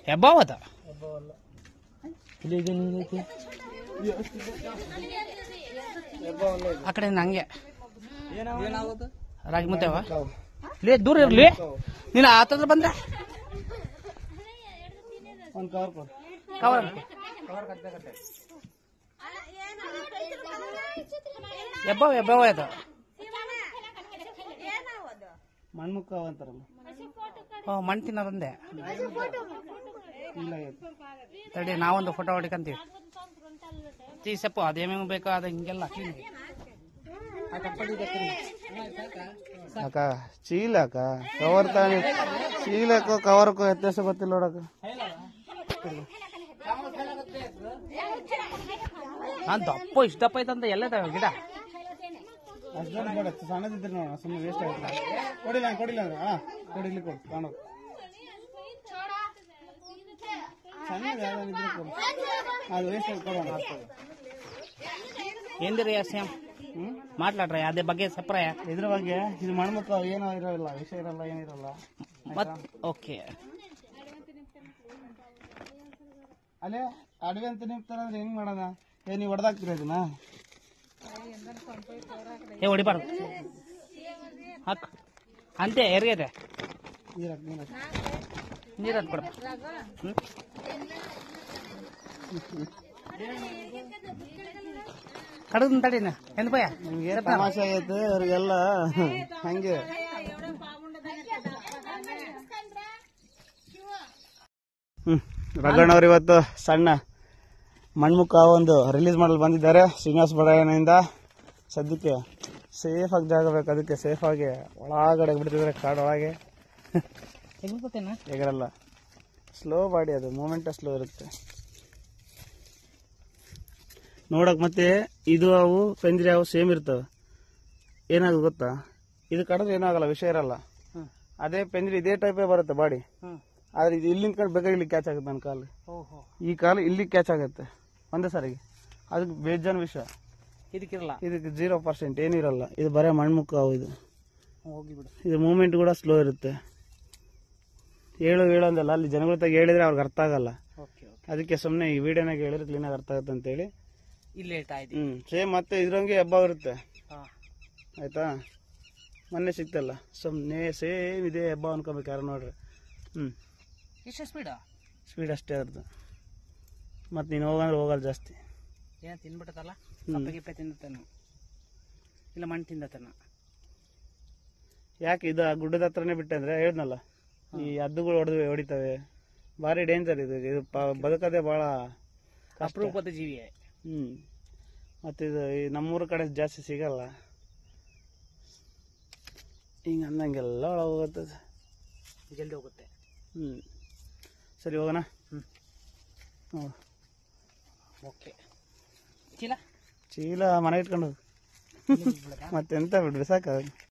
ಹೆಬ್ಬಾವದ ಆ ಕಡೆ ಹಂಗೆ ರಾಗಿ ಮುದ್ದೆವ ಲೇ ದೂರ ಇರ್ಲಿ ನೀನು ಆತಂದ್ರೆ ಬಂದ್ರೆ ಕವರ್ ಹೆಬ್ಬಾವ ಅದು ಮಣ್ಮುಕ್ಕ ಅಂತಾರಲ್ಲ ಮಣ್ಣು ತಿನ್ನೋದಂದೆ ತಡಿ ನಾವೊಂದು ಫೋಟೋ ಹೊಡಿಕಂತೀವಿ ತೀಸಪ್ಪು ಅದೇಮೇನು ಬೇಕೋ ಅದು ಹಿಂಗೆಲ್ಲ ಅಕ್ಕ ಚೀಲ ಅಕ್ಕ ಕವರ್ ತಾನೆ ಚೀಲಕ್ಕೋ ಕವರ್ಕೋ ವ್ಯತ್ಯಾಸ ಗೊತ್ತಿಲ್ಲ ನೋಡಕ್ಕ ನಾನು ದಪ್ಪ ಇಷ್ಟ ದಪ್ಪ ಐತಂತ ಎಲ್ಲದಾವ ಗಿಡ ಅಷ್ಟು ಬೇಡ ಸಣ್ಣದಿದ್ರೆ ನೋಡೋಣ ಸುಮ್ಮನೆ ವೇಸ್ಟ್ ಆಗುತ್ತೆ ಕೊಡಿಲ್ಲ ಅಂದ್ರೆ ಕೊಡಿಲಿ ಕೊಡು ಕಾಣೋದು ಸಣ್ಣದು ಯಾವ್ದಾದ್ರು ಕೊಡು ಅದು ವೇಸ್ಟ್ ಆಗಿ ಕೊಡೋಣ ఏందిరా సేమ్ మాట్లాడరా అదే ಬಗ್ಗೆ ಸಪ್ರಾಯ ಇದ್ರ ಬಗ್ಗೆ ಇದು ಮಣ್ಮುಕ್ಕ ಏನೋ ಇರೋಲ್ಲ ವಿಷಯ ಇರಲ್ಲ ಏನಿರಲ್ಲ ಓಕೆ ಅಲ್ಲೇ ಅಡವೆ ಅಂತ ನಿಂತಾರಂದ್ರೆ ಹೆಂಗ್ ಮಾಡೋಣ ನೀವು ಹೊಡೆದಾಕ್ತೀರ ಇದನ್ನ ಹೊಡಿಬಾರ್ದು ಹಾಕ್ ಅಂತೆ ಎರ್ಗೈತೆ ನೀರು ಹಾಕ್ಬಿಡ ಕಡದ ತಡಿನ ಎಂದ ಭಯ ನಿಮ್ಗೆ ತಮಾಷೆ ಆಗೈತೆ ಅವ್ರಿಗೆಲ್ಲ ಹಂಗೆ ರಗಣ್ಣವ್ರು ಇವತ್ತು ಸಣ್ಣ ಮಣ್ಮುಕ್ಕ ಒಂದು ರಿಲೀಸ್ ಮಾಡಲು ಬಂದಿದ್ದಾರೆ ಶ್ರೀನಿವಾಸ ಬಡಾಯನಿಂದ. ಸದ್ಯಕ್ಕೆ ಸೇಫ್ ಆಗಿ ಜಾಗ ಬೇಕು, ಅದಕ್ಕೆ ಸೇಫ್ ಆಗಿ ಒಳಗಡೆ ಬಿಡ್ತಿದ್ದಾರೆ ಕಾಡೊಳಗೆ. ಎಗರಲ್ಲ, ಸ್ಲೋ ಬಾಡಿ, ಅದು ಮೂಮೆಂಟ್ ಸ್ಲೋ ಇರುತ್ತೆ ನೋಡಕ್. ಮತ್ತೆ ಇದು ಅವು ಪಂಜರಿ ಅವು ಸೇಮ್ ಇರ್ತವೆ. ಏನಾಗ ಗೊತ್ತಾ, ಇದು ಕಡಿದ್ರೆ ಏನಾಗಲ್ಲ, ವಿಷಯ ಇರಲ್ಲ. ಅದೇ ಪಂಜರಿ ಇದೇ ಟೈಪೇ ಬರುತ್ತೆ ಬಾಡಿ, ಆದ್ರೆ ಇದು ಇಲ್ಲಿಂದ ಕಡೆ ಬೇಕಾಗಿ ಇಲ್ಲಿ ಕ್ಯಾಚ್ ಆಗುತ್ತೆ. ನನ್ನ ಕಾಲು, ಈ ಕಾಲು ಇಲ್ಲಿ ಕ್ಯಾಚ್ ಆಗುತ್ತೆ ಒಂದೇ ಸಾರಿಗೆ. ಅದಕ್ಕೆ ಬೇಜಾನ್ ವಿಷಯ. ಇದಕ್ಕಿರಲ್ಲ, ಇದಕ್ಕೆ 0% ಏನಿರಲ್ಲ. ಇದು ಬರೇ ಮಣ್ಮುಕ್ಕ ಅವು. ಇದು ಹೋಗಿಬಿಡು, ಇದು ಮೂಮೆಂಟ್ ಕೂಡ ಸ್ಲೋ ಇರುತ್ತೆ. ಹೇಳು ಅಂದಲ್ಲ, ಅಲ್ಲಿ ಜನಗಳ ತಾಗ ಹೇಳಿದ್ರೆ ಅವ್ರಿಗೆ ಅರ್ಥ ಆಗಲ್ಲ. ಅದಕ್ಕೆ ಸುಮ್ಮನೆ ಈ ವಿಡಿಯೋನಾಗ ಹೇಳಿದ್ರೆ ಕ್ಲೀನಾಗಿ ಅರ್ಥ ಆಗುತ್ತೆ ಅಂತೇಳಿ ಇಲ್ಲೇ ಸೇಮ್. ಮತ್ತೆ ಇದ್ರಂಗೆ ಹಬ್ಬ ಇರುತ್ತೆ ಆಯ್ತಾ. ಮೊನ್ನೆ ಸಿಕ್ತಲ್ಲ, ಸುಮ್ಮನೆ ಸೇಮ್ ಇದೇ ಹಬ್ಬ ಅನ್ಕೋಬೇಕು ಯಾರು ನೋಡ್ರಿ. ಎಷ್ಟು ಸ್ಪೀಡ್ ಅಷ್ಟೇ ಅದ್ರದ್ದು. ಮತ್ತೆ ನೀನು ಹೋಗಂದ್ರೆ ಹೋಗಲ್ಲ ಜಾಸ್ತಿ. ಏನು ತಿನ್ಬಿಟ್ಟದಲ್ಲ, ಸಪ್ಪಗಿಪ್ಪೆ ತಿಂದತನ ಇಲ್ಲ ಮಣ್ಣು ತಿಂದತನ. ಯಾಕೆ ಇದು ಗುಡ್ಡದ ಹತ್ರನೇ ಬಿಟ್ಟೆ ಅಂದ್ರೆ ಹೇಳಿದ್ನಲ್ಲ, ಈ ಹದ್ದುಗಳು ಹೊಡಿತವೆ, ಭಾರಿ ಡೇಂಜರ್ ಇದು. ಇದು ಬದುಕದೆ ಭಾಳ ಅಪರೂಪದ ಜೀವಿ. ಮತ್ತೆ ಇದು ಈ ನಮ್ಮೂರ ಕಡೆ ಜಾಸ್ತಿ ಸಿಗಲ್ಲ. ಹಿಂಗೆ ಅಂದಂಗೆಲ್ಲ ಒಳಗೆ ಹೋಗುತ್ತದೆ, ಜಲ್ದಿ ಹೋಗುತ್ತೆ. ಸರಿ ಹೋಗೋಣ. ಓಕೆ, ಚೀಲ ಮನೆಗೆ ಇಟ್ಕೊಂಡು ಮತ್ತೆಂತ ಬಿಡ್ರಿ ಸಾಕ.